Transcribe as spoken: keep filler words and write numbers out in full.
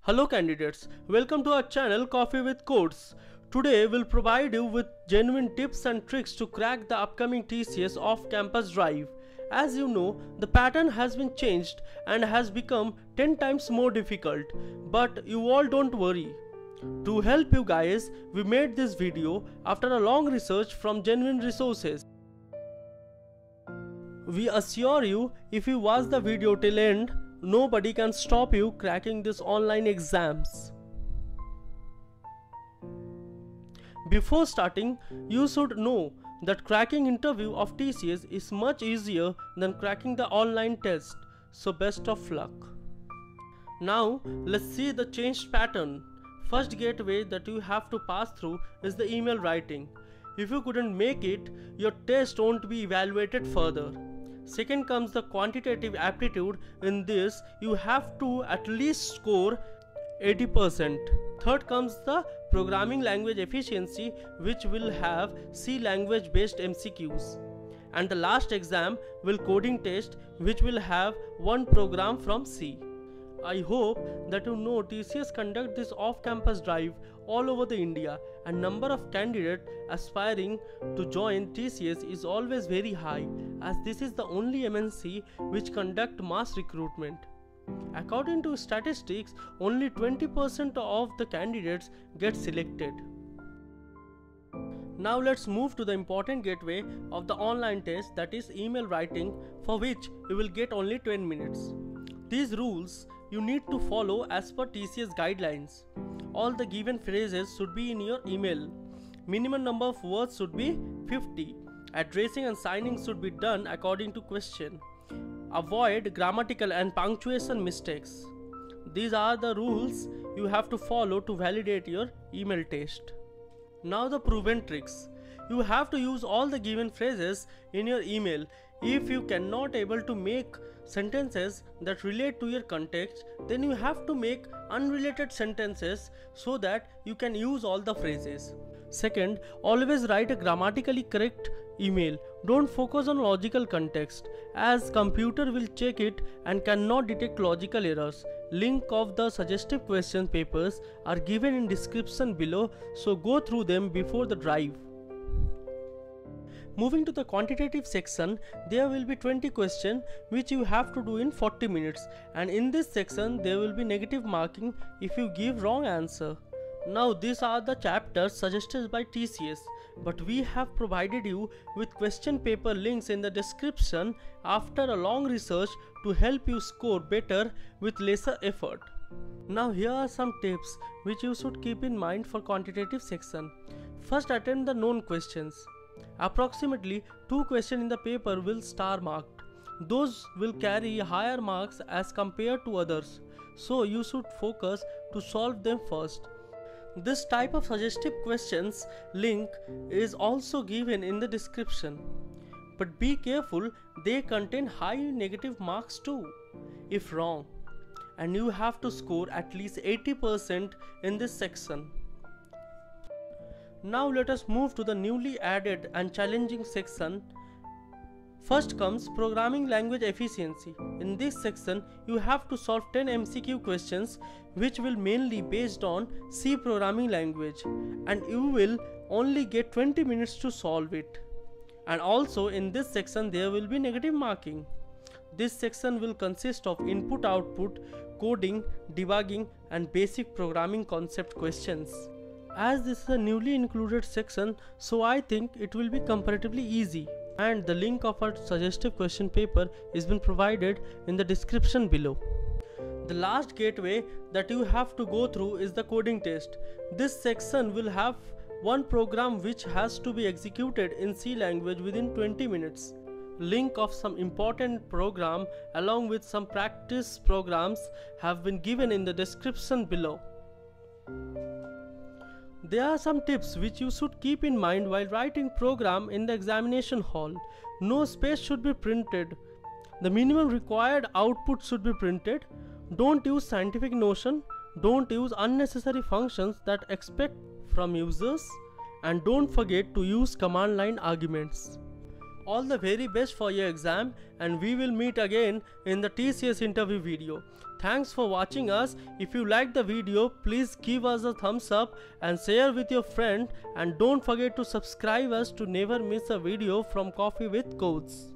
Hello candidates, welcome to our channel Coffee with Codes. Today we'll provide you with genuine tips and tricks to crack the upcoming T C S off-campus drive. As you know, the pattern has been changed and has become ten times more difficult, but you all don't worry. To help you guys, we made this video after a long research from genuine resources. We assure you, if you watch the video till end, nobody can stop you cracking this online exams. Before starting, you should know that cracking interview of T C S is much easier than cracking the online test, so best of luck. Now let's see the changed pattern. First gateway that you have to pass through is the email writing. If you couldn't make it, your test won't be evaluated further. Second comes the quantitative aptitude. In this, you have to at least score eighty percent. Third comes the programming language efficiency, which will have C language based M C Qs. And the last exam will coding test, which will have one program from C. I hope that you know T C S conduct this off-campus drive all over the India, and number of candidates aspiring to join T C S is always very high, as this is the only M N C which conduct mass recruitment. According to statistics, only twenty percent of the candidates get selected. Now let's move to the important gateway of the online test, that is email writing, for which you will get only ten minutes. These rules you need to follow as per T C S guidelines. All the given phrases should be in your email. Minimum number of words should be fifty. Addressing and signing should be done according to question. Avoid grammatical and punctuation mistakes. These are the rules you have to follow to validate your email test. Now the proven tricks. You have to use all the given phrases in your email. If you cannot able to make sentences that relate to your context, then you have to make unrelated sentences so that you can use all the phrases. Second, always write a grammatically correct email. Don't focus on logical context, as computer will check it and cannot detect logical errors. Link of the suggestive question papers are given in description below, so go through them before the drive. Moving to the quantitative section, there will be twenty questions which you have to do in forty minutes, and in this section there will be negative marking if you give wrong answer. Now these are the chapters suggested by T C S, but we have provided you with question paper links in the description after a long research to help you score better with lesser effort. Now here are some tips which you should keep in mind for quantitative section. First, attempt the known questions. Approximately two questions in the paper will star marked. Those will carry higher marks as compared to others, so you should focus to solve them first. This type of suggestive questions link is also given in the description, but be careful, they contain high negative marks too if wrong, and you have to score at least eighty percent in this section. Now let us move to the newly added and challenging section. First comes programming language efficiency. In this section, you have to solve ten M C Q questions which will mainly based on C programming language, and you will only get twenty minutes to solve it. And also in this section there will be negative marking. This section will consist of input output, coding, debugging and basic programming concept questions. As this is a newly included section, so I think it will be comparatively easy, and the link of our suggestive question paper is been provided in the description below. The last gateway that you have to go through is the coding test. This section will have one program which has to be executed in C language within twenty minutes. Link of some important program along with some practice programs have been given in the description below. There are some tips which you should keep in mind while writing program in the examination hall. No space should be printed. The minimum required output should be printed. Don't use scientific notion. Don't use unnecessary functions that expect from users. And don't forget to use command line arguments. All the very best for your exam, and we will meet again in the T C S interview video. Thanks for watching us. If you liked the video, please give us a thumbs up and share with your friend, and don't forget to subscribe us to never miss a video from Coffee with Codes.